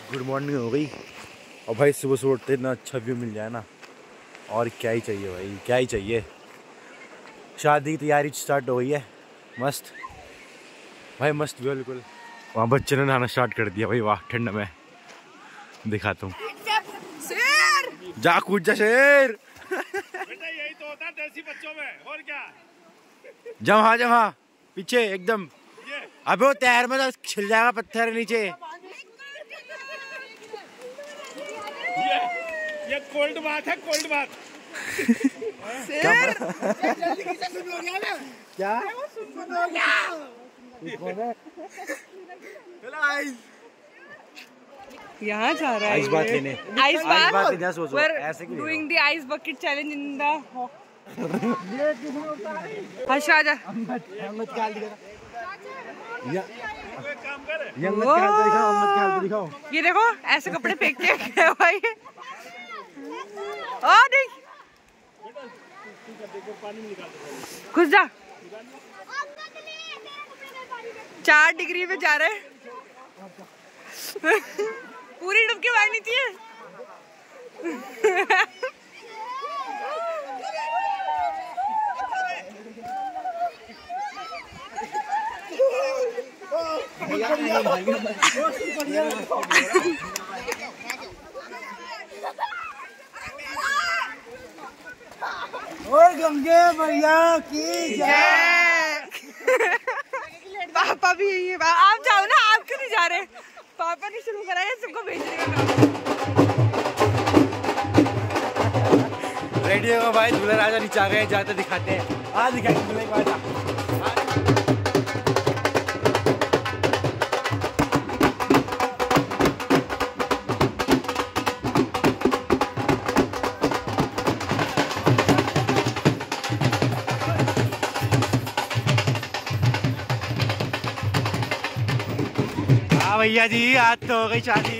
Good morning हो गई और भाई सुबह सुबह उठते इतना अच्छा व्यू मिल जाए ना, और क्या ही चाहिए भाई, क्या ही चाहिए। शादी की तैयारी स्टार्ट हो गई है, मस्त भाई, मस्त बिल्कुल। वहाँ बच्चे ने नहाना स्टार्ट कर दिया भाई, वाह ठंड में। दिखाता हूँ, जा कूद जा शेर। बेटा यही तो होता है देसी बच्चों में, और क्या। जमा पीछे एकदम। अबे वो तैर में तो छिल जाएगा पत्थर नीचे। ये कोल्ड बात है, कोल्ड बात। क्या यहाँ जा रहा है आइस बात लेने, आइस बात। सोचो ऐसे की doing the ice bucket challenge in the हर्ष आजा। दिखाओ। ये देखो ऐसे कपड़े फेंक के गए भाई। ओ नहीं घुस जा। 4 डिग्री में जा रहे पूरी डुबकी मारनी चाहिए। और गंगे भैया की जय। पापा भी यही है। आप जाओ ना, आप क्यों नहीं जा रहे? पापा ने शुरू करा है, सबको भेजने का काम। रेडियो में भाई दूल्हा राजा नीचे आ गए, जाते दिखाते हैं। आज दिखाएंगे दूल्हे को राजा। भैया जी आज तो हो गई शादी।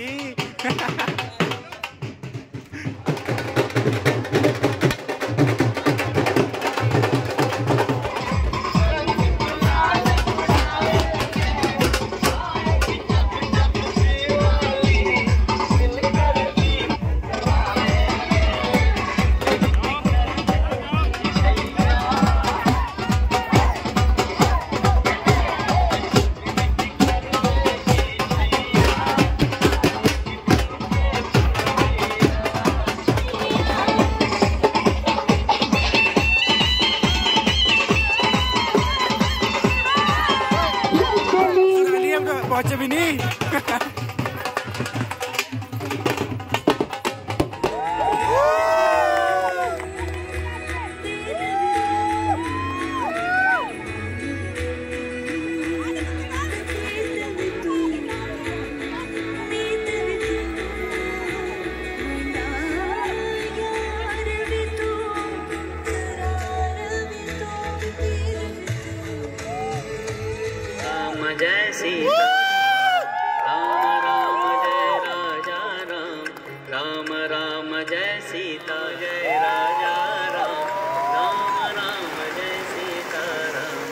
पहुंचे भी नहीं। जय सीता राम राम जय राजा राम, राम राम जय सीता जय राजा राम, राम राम जय सीता राम,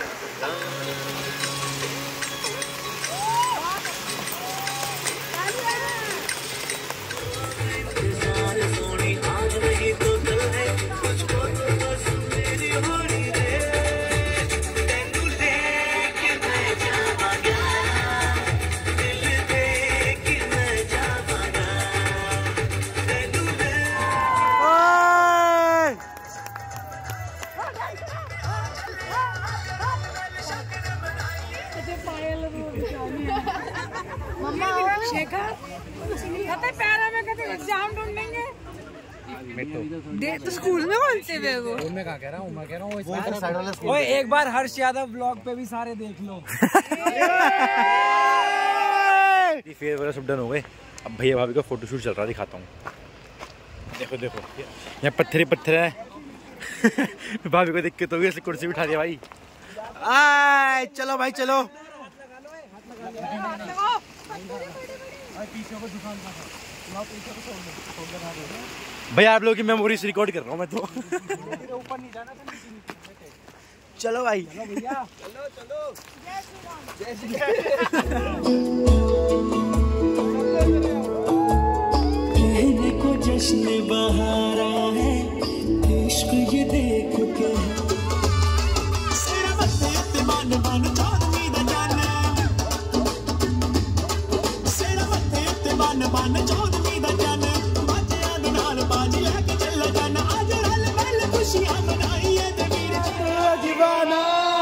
सोनी आज नहीं तो कल है, मुझको तो बस मेरी होली है। तो स्कूल में कौन से वे वो? मैं कह रहा हूँ, मैं कह रहा हूँ ओए एक बार हर्ष यादव ब्लॉग पे भी सारे देख लो। फेयर वगैरह सब डन हो गए। अब भैया भाभी का फोटोशूट चल रहा है, दिखाता हूँ। देखो देखो यहाँ पत्थर ही पत्थर है। भाभी को देख के तो भी ऐसे कुर्सी बिठा दिया भाई। आए चलो भाई चलो। भैया आप लोगों की मेमोरीज रिकॉर्ड कर रहा हूँ मैं तो। चलो भाई भैया चलो चलो। जय श्री राम। चन बन चौदवी दा चन बच्चों दे नाल बाज लैके चल जान आज रल मिल खुशियां मनाइए ते वीर तेरा दीवाना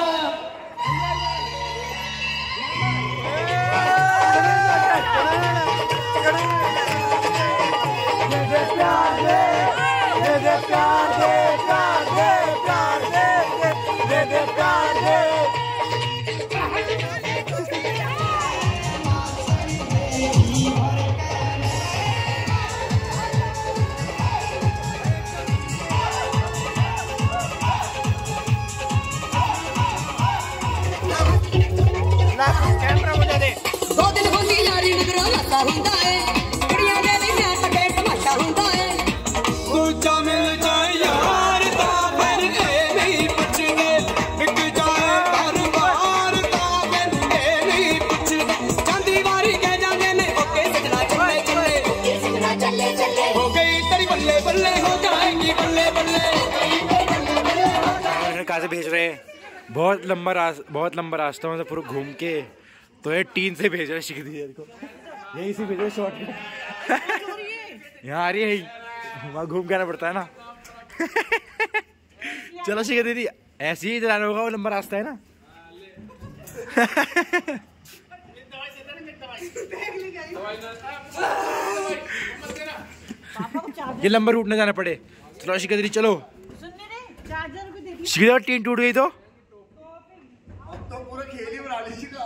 कहाँ से भेज रहे हैं? बहुत लंबा रास्ता मतलब पूरा घूम के तो ये टीन से भेज रहे हैं शिखर दीदी को। यही से भेज रहे शॉर्ट यहाँ आ रही है वहाँ घूम के आना पड़ता है ना। चलो शिखर दीदी ऐसे ही चलाना होगा वो लंबा रास्ता है ना। ये लंबा रूट ना जाना पड़े। चलो शिखर दीदी चलो। शिखर टीन टूट गई तो पूरा खेल ही बना लीजिएगा।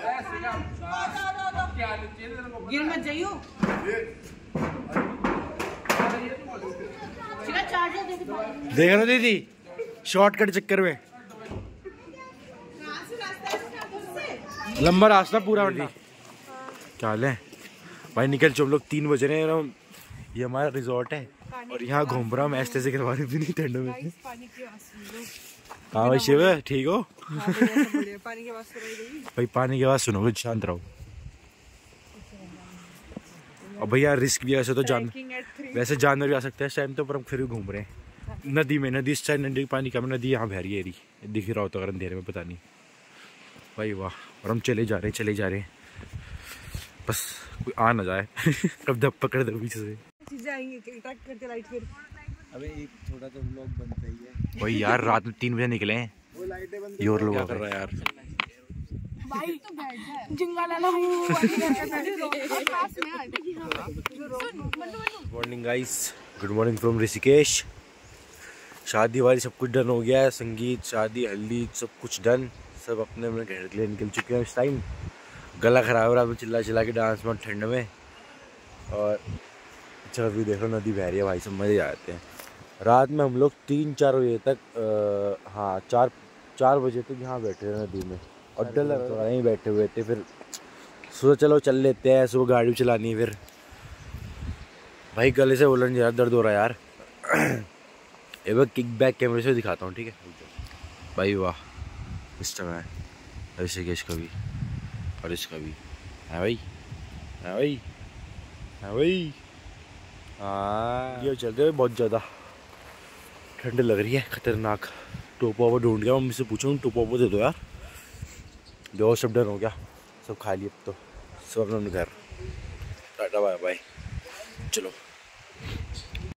गिर मत जाइयो। देख लो दीदी शॉर्टकट चक्कर में लंबा रास्ता पूरा बंदी। क्या हाल है भाई? निकल चलो हम लोग 3 बज रहे हैं। ये हमारा रिजॉर्ट है और यहाँ घूम रहा हूँ। मैं ऐसे करवा रही थी नहीं ठंड में। हाँ भाई शिव ठीक हो? पानी की आवाज भाई पानी की आवाज सुनोगे शांत रहो। और भैया रिस्क भी ऐसे तो वैसे जानवर भी आ सकते हैं इस टाइम तो, पर हम फिर भी घूम रहे हैं नदी में। नदी इस टाइम नदी पानी कम, नदी यहाँ बह रही है। दिख रहा होता अगर अंधेरे में पता नहीं भाई। वाह और हम चले जा रहे हैं बस कोई आ ना जाए। कब धप पकड़ दो पीछे से चीजें आएंगी करते लाइट फिर। अबे एक थोड़ा तो व्लॉग बनता ही है भाई यार। रात में 3 बजे निकले हैं। ये और लोग कर रहा है यार भाई जिंगा लाला हूँ। Morning guys, good morning from Rishikesh. शादी वाली सब कुछ डन हो गया है। संगीत शादी हल्दी सब कुछ डन। सब अपने अपने घर के लिए निकल चुके हैं। इस टाइम गला खराब हो रहा है चिल्ला के डांस में ठंड में। और अच्छा भी देखो नदी बह रही है भाई, सब मजे आते हैं। रात में हम लोग 3-4 बजे तक हाँ 4 बजे तक यहाँ बैठे रहे नदी में और डर लग रहा यहीं बैठे हुए थे। फिर सुबह चलो चल लेते हैं, सुबह गाड़ी चलानी है। फिर भाई गले से बोलन यार दर्द हो रहा है यार। एक बार किक बैक कैमरे से दिखाता हूँ ठीक है भाई। वाह सिस्टम है ऋषिकेश का भी और इसका भी है भाई। है भाई, है भाई। हाँ ये चल रहे बहुत ज़्यादा ठंड लग रही है खतरनाक। टोपा वो ढूंढ गया, मम्मी से पूछूँ टोपा वो दे दो यार। जो सब डन हो गया, सब खा लिया अब तो सब अपने घर। टाटा बाय बाय चलो।